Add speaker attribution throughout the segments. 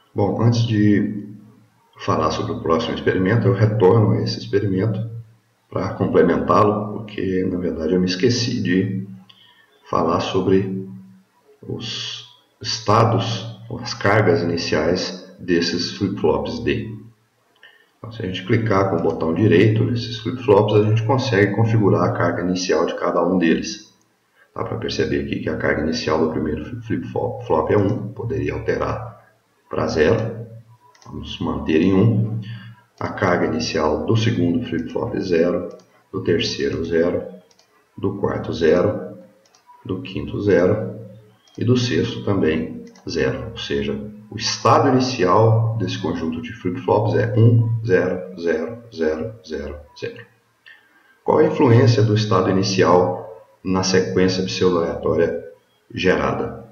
Speaker 1: Bom, antes de falar sobre o próximo experimento, eu retorno a esse experimento para complementá-lo, porque na verdade eu me esqueci de falar sobre os estados, as cargas iniciais desses flip-flops D. Então, se a gente clicar com o botão direito nesses flip-flops, a gente consegue configurar a carga inicial de cada um deles. Dá para perceber aqui que a carga inicial do primeiro flip-flop é 1, poderia alterar para 0. Vamos manter em 1. A carga inicial do segundo flip-flop é 0, do terceiro 0, do quarto 0, do quinto 0 e do sexto também 0. Ou seja, o estado inicial desse conjunto de flip-flops é 1, 0, 0, 0, 0, 0. Qual a influência do estado inicial na sequência pseudo-aleatória gerada?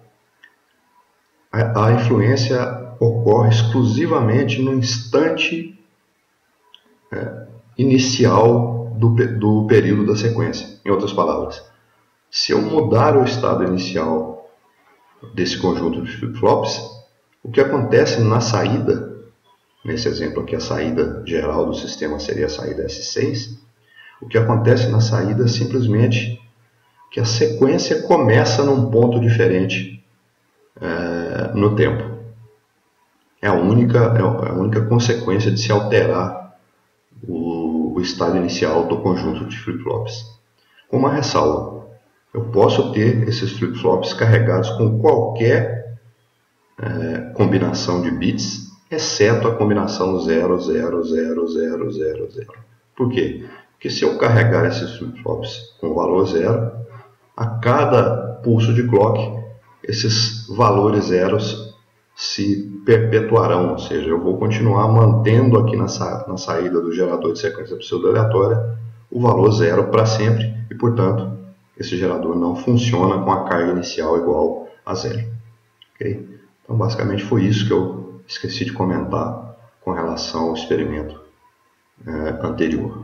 Speaker 1: A influência ocorre exclusivamente no instante inicial do período da sequência. Em outras palavras, se eu mudar o estado inicial desse conjunto de flip-flops, o que acontece na saída, nesse exemplo aqui a saída geral do sistema seria a saída S6, o que acontece na saída é simplesmente que a sequência começa num ponto diferente no tempo. É a única consequência de se alterar o estado inicial do conjunto de flip-flops. Com uma ressalva, eu posso ter esses flip-flops carregados com qualquer combinação de bits, exceto a combinação 0, 0, 0, 0, 0, 0. Por quê? Porque se eu carregar esses flip-flops com o valor 0, a cada pulso de clock, esses valores zeros se perpetuarão, ou seja, eu vou continuar mantendo aqui na saída do gerador de sequência pseudo-aleatória o valor 0 para sempre e, portanto, esse gerador não funciona com a carga inicial igual a 0. Okay? Então, basicamente foi isso que eu esqueci de comentar com relação ao experimento anterior.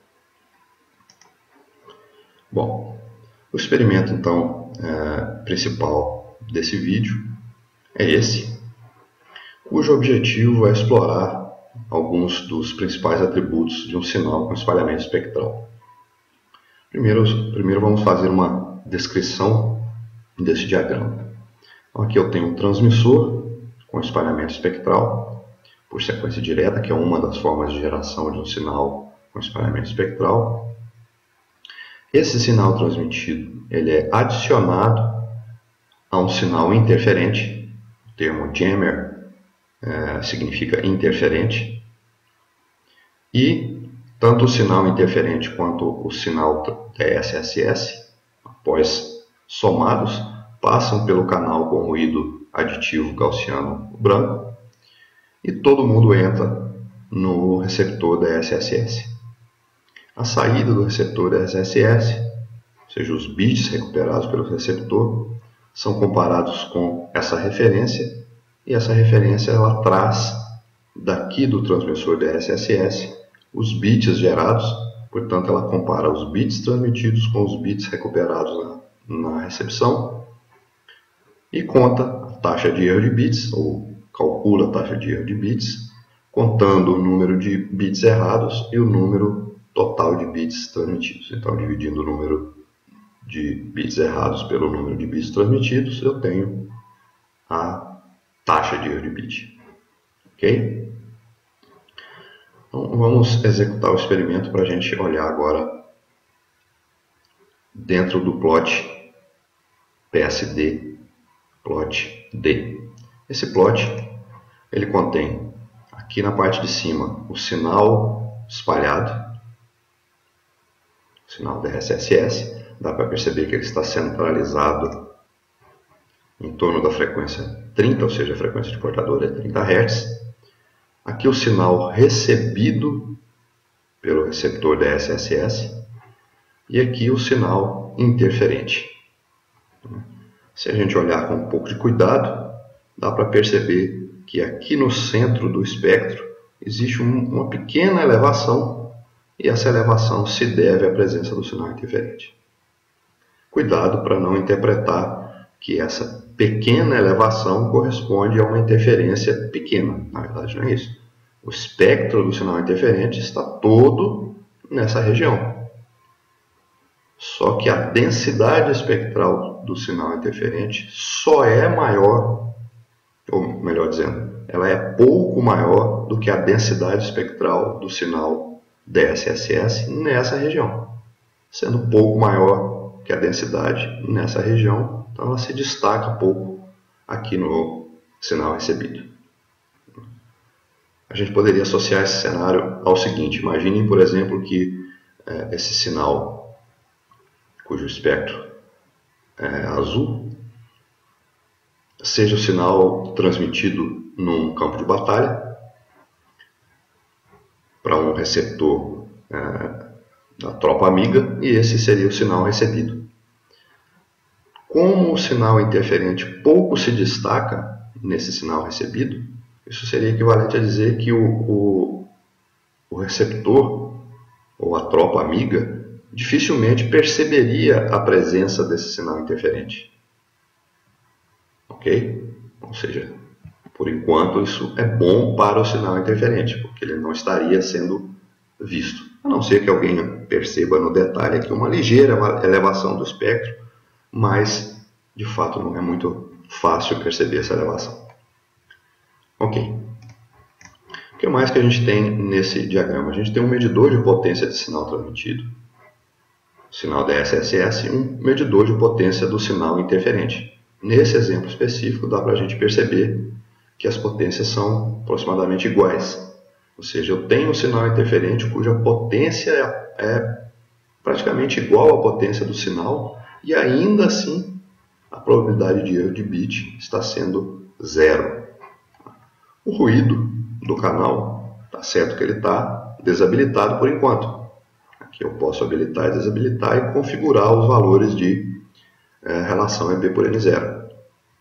Speaker 1: Bom, o experimento, então, principal desse vídeo é esse, cujo objetivo é explorar alguns dos principais atributos de um sinal com espalhamento espectral. Primeiro vamos fazer uma descrição desse diagrama. Então, aqui eu tenho um transmissor com espalhamento espectral por sequência direta, que é uma das formas de geração de um sinal com espalhamento espectral. Esse sinal transmitido ele é adicionado a um sinal interferente. O termo jammer significa interferente. E tanto o sinal interferente quanto o sinal DSSS, após somados, passam pelo canal com ruído aditivo gaussiano branco e todo mundo entra no receptor DSSS. A saída do receptor DSSS, ou seja, os bits recuperados pelo receptor, são comparados com essa referência e essa referência ela traz daqui do transmissor DSSS os bits gerados, portanto ela compara os bits transmitidos com os bits recuperados na recepção e conta a taxa de erro de bits, ou calcula a taxa de erro de bits, contando o número de bits errados e o número total de bits transmitidos. Então, dividindo o número de bits errados pelo número de bits transmitidos, eu tenho a taxa de erro de bit. Ok? Então, vamos executar o experimento para a gente olhar agora dentro do plot PSD, plot D. Esse plot ele contém aqui na parte de cima o sinal espalhado, o sinal DSSS. Dá para perceber que ele está centralizado em torno da frequência 30, ou seja, a frequência de portador é 30 Hz. Aqui o sinal recebido pelo receptor DSSS e aqui o sinal interferente. Se a gente olhar com um pouco de cuidado, dá para perceber que aqui no centro do espectro existe uma pequena elevação e essa elevação se deve à presença do sinal interferente. Cuidado para não interpretar que essa pequena elevação corresponde a uma interferência pequena. Na verdade, não é isso. O espectro do sinal interferente está todo nessa região. Só que a densidade espectral do sinal interferente só é maior, ou melhor dizendo, ela é pouco maior do que a densidade espectral do sinal DSSS nessa região. Sendo pouco maior que a densidade nessa região, então ela se destaca pouco aqui no sinal recebido. A gente poderia associar esse cenário ao seguinte: imaginem, por exemplo, que esse sinal, cujo espectro é azul, seja o sinal transmitido num campo de batalha para um receptor da tropa amiga, e esse seria o sinal recebido. Como o sinal interferente pouco se destaca nesse sinal recebido, isso seria equivalente a dizer que o receptor ou a tropa amiga dificilmente perceberia a presença desse sinal interferente. Ok? Ou seja, por enquanto isso é bom para o sinal interferente, porque ele não estaria sendo visto. A não ser que alguém perceba no detalhe aqui uma ligeira elevação do espectro, mas de fato não é muito fácil perceber essa elevação. Ok. O que mais que a gente tem nesse diagrama? A gente tem um medidor de potência de sinal transmitido, sinal DSSS, e um medidor de potência do sinal interferente. Nesse exemplo específico dá para a gente perceber que as potências são aproximadamente iguais. Ou seja, eu tenho um sinal interferente cuja potência é praticamente igual à potência do sinal, e ainda assim a probabilidade de erro de bit está sendo zero. O ruído do canal, está certo que ele está desabilitado por enquanto. Aqui eu posso habilitar e desabilitar e configurar os valores de relação EP por N0.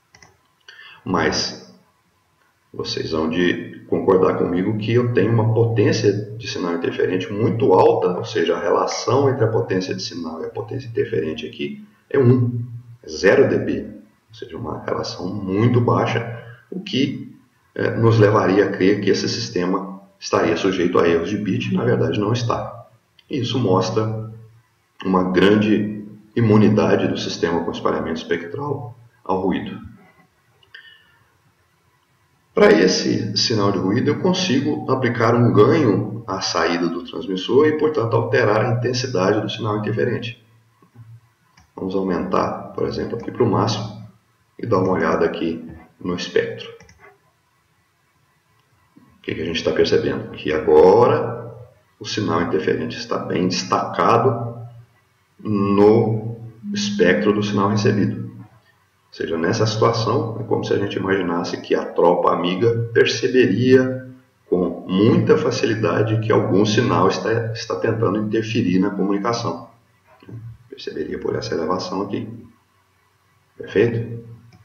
Speaker 1: Mas vocês vão de concordar comigo que eu tenho uma potência de sinal interferente muito alta, ou seja, a relação entre a potência de sinal e a potência interferente aqui é 1, é 0 dB, ou seja, uma relação muito baixa, o que nos levaria a crer que esse sistema estaria sujeito a erros de bit, na verdade não está. Isso mostra uma grande imunidade do sistema com espalhamento espectral ao ruído. Para esse sinal de ruído, eu consigo aplicar um ganho à saída do transmissor e, portanto, alterar a intensidade do sinal interferente. Vamos aumentar, por exemplo, aqui para o máximo e dar uma olhada aqui no espectro. O que a gente está percebendo? Que agora o sinal interferente está bem destacado no espectro do sinal recebido. Ou seja, nessa situação, é como se a gente imaginasse que a tropa amiga perceberia com muita facilidade que algum sinal está tentando interferir na comunicação. Perceberia por essa elevação aqui. Perfeito?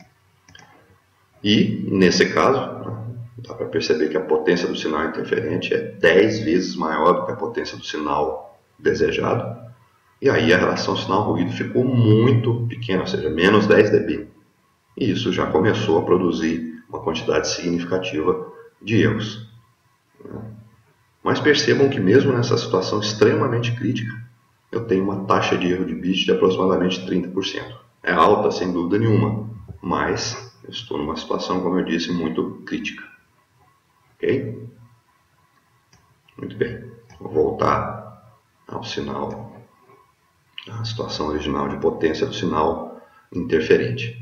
Speaker 1: E, nesse caso, dá para perceber que a potência do sinal interferente é 10 vezes maior do que a potência do sinal desejado. E aí a relação sinal-ruído ficou muito pequena, ou seja, menos 10 dB. E isso já começou a produzir uma quantidade significativa de erros. Mas percebam que mesmo nessa situação extremamente crítica, eu tenho uma taxa de erro de bit de aproximadamente 30%. É alta, sem dúvida nenhuma, mas eu estou numa situação, como eu disse, muito crítica. Ok? Muito bem. Vou voltar ao sinal, à situação original de potência do sinal interferente.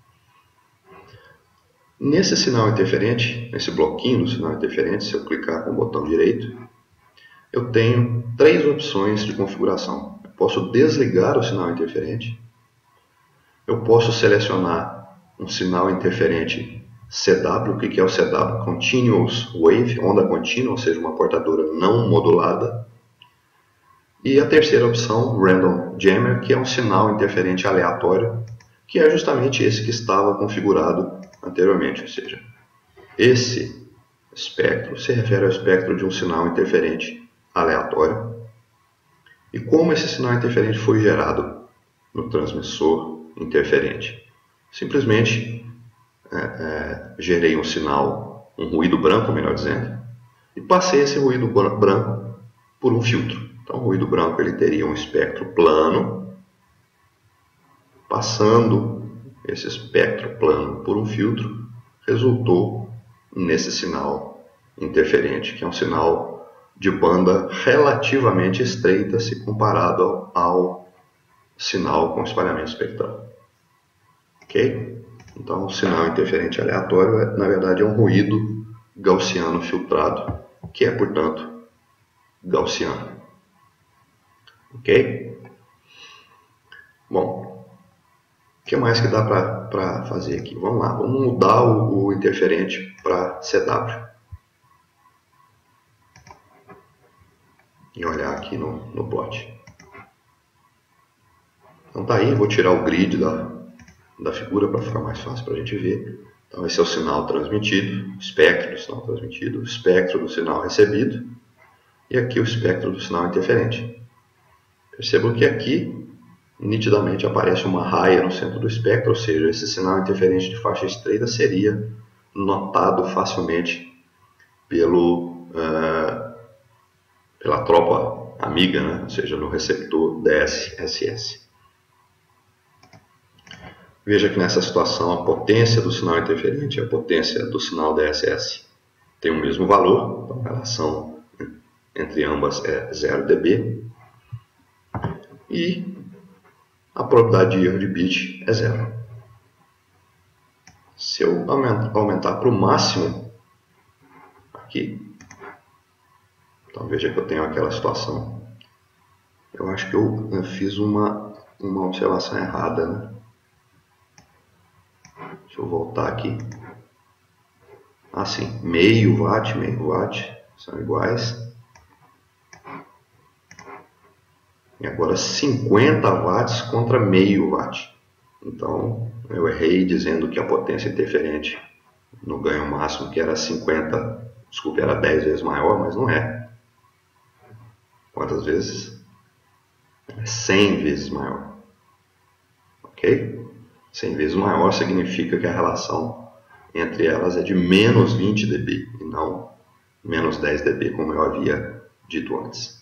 Speaker 1: Nesse sinal interferente, nesse bloquinho do sinal interferente, se eu clicar com o botão direito, eu tenho 3 opções de configuração. Eu posso desligar o sinal interferente, eu posso selecionar um sinal interferente CW. O que é o CW? Continuous Wave, onda contínua, ou seja, uma portadora não modulada. E a terceira opção, Random Jammer, que é um sinal interferente aleatório, que é justamente esse que estava configurado anteriormente, ou seja, esse espectro se refere ao espectro de um sinal interferente aleatório. E como esse sinal interferente foi gerado no transmissor interferente? simplesmente gerei um sinal, um ruído branco, melhor dizendo, e passei esse ruído branco por um filtro. Então, o ruído branco ele teria um espectro plano. Passando esse espectro plano por um filtro, resultou nesse sinal interferente, que é um sinal de banda relativamente estreita se comparado ao sinal com espalhamento espectral. Ok? Então, o sinal interferente aleatório, na verdade, é um ruído gaussiano filtrado, que é, portanto, gaussiano. Ok? Bom, o que mais que dá para fazer aqui? Vamos lá, vamos mudar o interferente para CW. E olhar aqui no plot. Então tá aí, vou tirar o grid da figura para ficar mais fácil para a gente ver. Então esse é o sinal transmitido, o espectro do sinal transmitido, o espectro do sinal recebido e aqui o espectro do sinal interferente. Percebam que aqui nitidamente aparece uma raia no centro do espectro, ou seja, esse sinal interferente de faixa estreita seria notado facilmente pela tropa amiga, né? Ou seja, no receptor DSSS. Veja que nessa situação a potência do sinal interferente e a potência do sinal DSS tem o mesmo valor, então a relação entre ambas é 0 dB, e a probabilidade de erro de bit é 0. Se eu aumentar para o máximo, aqui, então veja que eu tenho aquela situação. Eu acho que eu fiz uma observação errada, né? Deixa eu voltar aqui. Assim, meio watt são iguais. E agora 50 watts contra meio watt. Então, eu errei dizendo que a potência interferente no ganho máximo, que era 50, desculpe, era 10 vezes maior, mas não é. Quantas vezes? É 100 vezes maior. Ok? 100 vezes maior significa que a relação entre elas é de menos 20 dB e não menos 10 dB, como eu havia dito antes.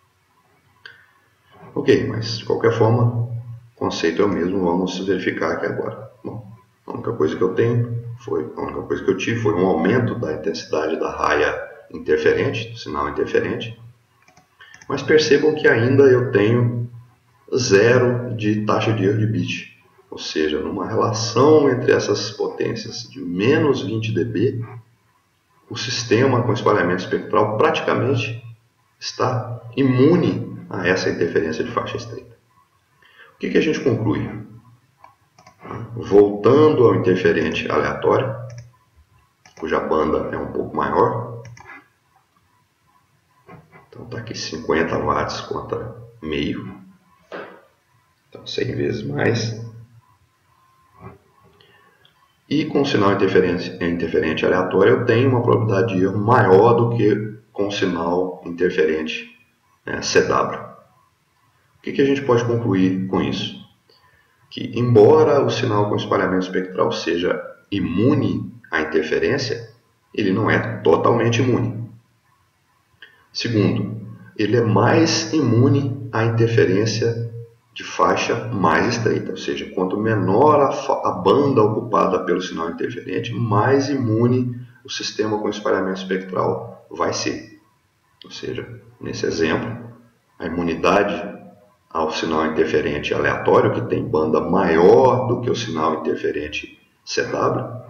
Speaker 1: Ok, mas de qualquer forma, o conceito é o mesmo, vamos verificar aqui agora. Bom, a única coisa que eu tive foi um aumento da intensidade da raia interferente, do sinal interferente, mas percebam que ainda eu tenho 0 de taxa de erro de bit, ou seja, numa relação entre essas potências de menos 20 dB, o sistema com espalhamento espectral praticamente está imune a essa interferência de faixa estreita. O que a gente conclui? Voltando ao interferente aleatório, cuja banda é um pouco maior, então está aqui 50 watts contra meio, então 100 vezes mais. E com o sinal interferente aleatório eu tenho uma probabilidade de erro maior do que com o sinal interferente CW. O que a gente pode concluir com isso? Que embora o sinal com espalhamento espectral seja imune à interferência, ele não é totalmente imune. Segundo, ele é mais imune à interferência de faixa mais estreita, ou seja, quanto menor a banda ocupada pelo sinal interferente, mais imune o sistema com espalhamento espectral vai ser. Ou seja, nesse exemplo, a imunidade ao sinal interferente aleatório, que tem banda maior do que o sinal interferente CW,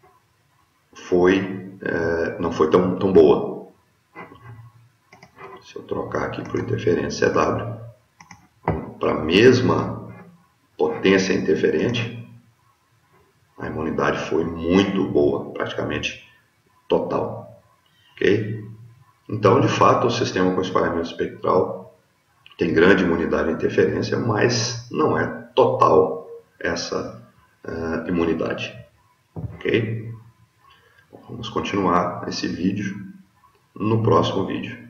Speaker 1: não foi tão boa. Se eu trocar aqui para o interferente CW, para a mesma potência interferente, a imunidade foi muito boa, praticamente total. Ok? Então, de fato, o sistema com espalhamento espectral tem grande imunidade à interferência, mas não é total essa imunidade. Ok? Vamos continuar esse vídeo no próximo vídeo.